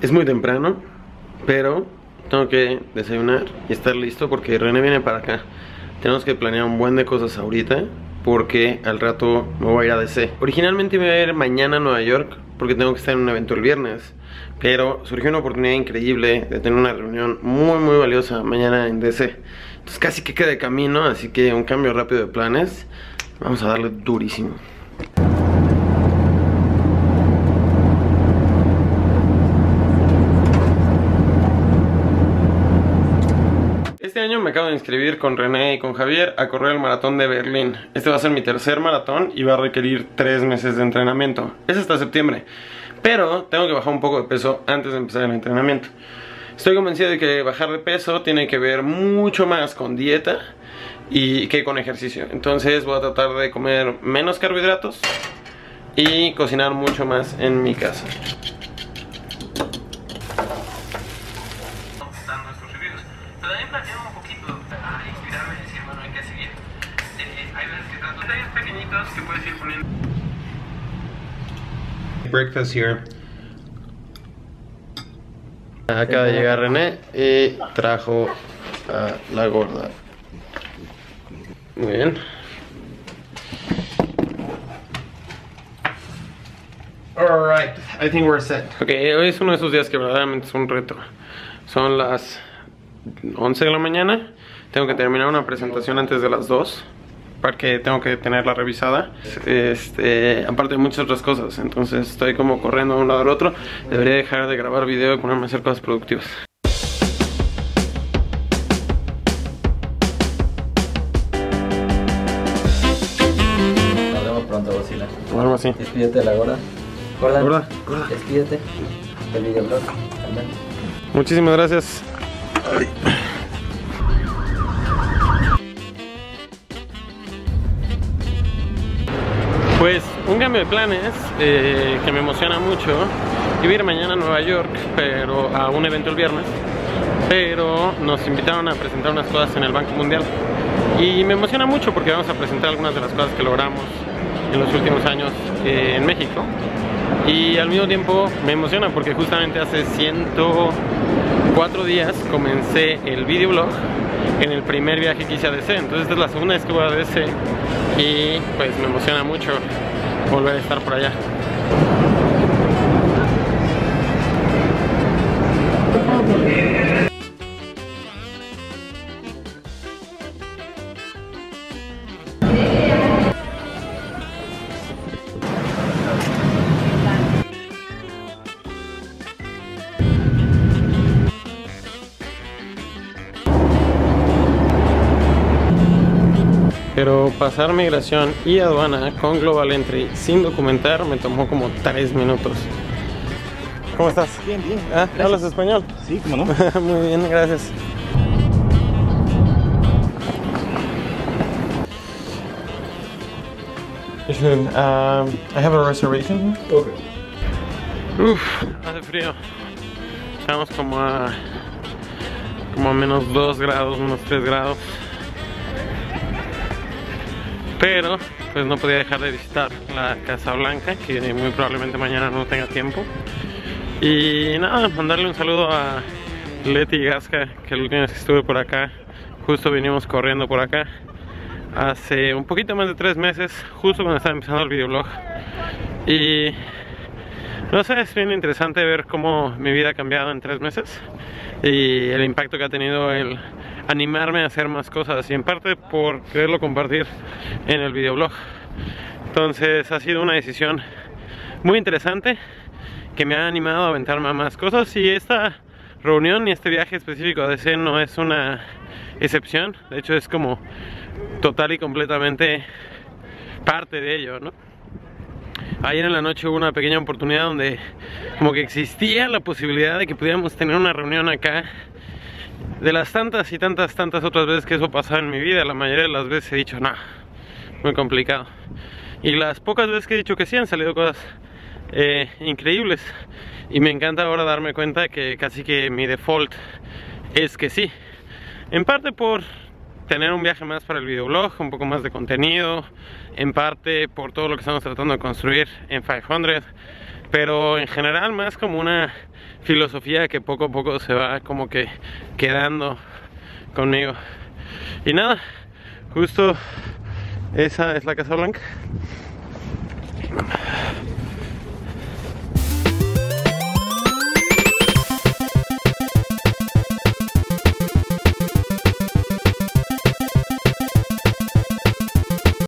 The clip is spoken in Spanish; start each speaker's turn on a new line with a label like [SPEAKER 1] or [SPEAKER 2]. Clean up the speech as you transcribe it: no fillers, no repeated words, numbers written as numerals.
[SPEAKER 1] Es muy temprano, pero tengo que desayunar y estar listo porque René viene para acá. Tenemos que planear un buen de cosas ahorita porque al rato me voy a ir a DC. Originalmente me iba a ir mañana a Nueva York porque tengo que estar en un evento el viernes, pero surgió una oportunidad increíble de tener una reunión muy valiosa mañana en DC. Entonces casi que queda de camino, así que un cambio rápido de planes. Vamos a darle durísimo. Este año me acabo de inscribir con René y con Javier a correr el maratón de Berlín. Este va a ser mi tercer maratón y va a requerir 3 meses de entrenamiento. Es hasta septiembre, pero tengo que bajar un poco de peso antes de empezar el entrenamiento. Estoy convencido de que bajar de peso tiene que ver mucho más con dieta y que con ejercicio. Entonces voy a tratar de comer menos carbohidratos y cocinar mucho más en mi casa. También planeo un poquito a inspirarme y decir, bueno, hay que seguir. Hay veces que trato detalles pequeñitos que puedes ir poniendo. Breakfast here. Acaba de llegar René y trajo a la gorda. Muy bien. Alright, I think we're set. Ok, hoy es uno de esos días que verdaderamente es un reto. Son las 11 de la mañana. Tengo que terminar una presentación antes de las 2 porque tengo que tenerla revisada. Aparte de muchas otras cosas. Entonces estoy como corriendo de un lado al otro. Debería dejar de grabar video y ponerme a hacer cosas productivas.
[SPEAKER 2] Nos vemos pronto, Godzilla.
[SPEAKER 1] Algo así.
[SPEAKER 2] Despídete de la gorda.
[SPEAKER 1] Gorda.
[SPEAKER 2] Despídete del videoblog.
[SPEAKER 1] Muchísimas gracias. Ay. Pues un cambio de planes que me emociona mucho. Iba a ir mañana a Nueva York, pero a un evento el viernes, pero nos invitaron a presentar unas cosas en el Banco Mundial y me emociona mucho porque vamos a presentar algunas de las cosas que logramos en los últimos años en México. Y al mismo tiempo me emociona porque justamente hace 104 días comencé el videoblog en el primer viaje que hice a DC. Entonces esta es la segunda vez que voy a DC y pues me emociona mucho volver a estar por allá. Pero pasar migración y aduana con Global Entry sin documentar me tomó como 3 minutos. ¿Cómo estás?
[SPEAKER 3] Bien, bien.
[SPEAKER 1] ¿Hablas español?
[SPEAKER 3] Sí, cómo no.
[SPEAKER 1] Muy bien, gracias. I have a reservation.
[SPEAKER 3] Okay.
[SPEAKER 1] Uf, hace frío. Estamos como a menos 2 grados, menos 3 grados. Pero pues no podía dejar de visitar la Casa Blanca, que muy probablemente mañana no tenga tiempo. Y nada, mandarle un saludo a Leti y Gasca, que la última vez que estuve por acá, justo vinimos corriendo por acá hace un poquito más de 3 meses, justo cuando estaba empezando el videoblog. Y no sé, es bien interesante ver cómo mi vida ha cambiado en 3 meses y el impacto que ha tenido el animarme a hacer más cosas, y en parte por quererlo compartir en el videoblog. Entonces ha sido una decisión muy interesante que me ha animado a aventarme a más cosas, y esta reunión y este viaje específico a DC no es una excepción. De hecho es como total y completamente parte de ello, ¿no? Ayer en la noche hubo una pequeña oportunidad donde como que existía la posibilidad de que pudiéramos tener una reunión acá. De las tantas y tantas otras veces que eso ha pasado en mi vida, la mayoría de las veces he dicho no, muy complicado. Y las pocas veces que he dicho que sí, han salido cosas increíbles. Y me encanta ahora darme cuenta que casi que mi default es que sí. En parte por tener un viaje más para el videoblog, un poco más de contenido, en parte por todo lo que estamos tratando de construir en 500, pero en general más como una filosofía que poco a poco se va como que quedando conmigo. Y nada, justo esa es la Casa Blanca.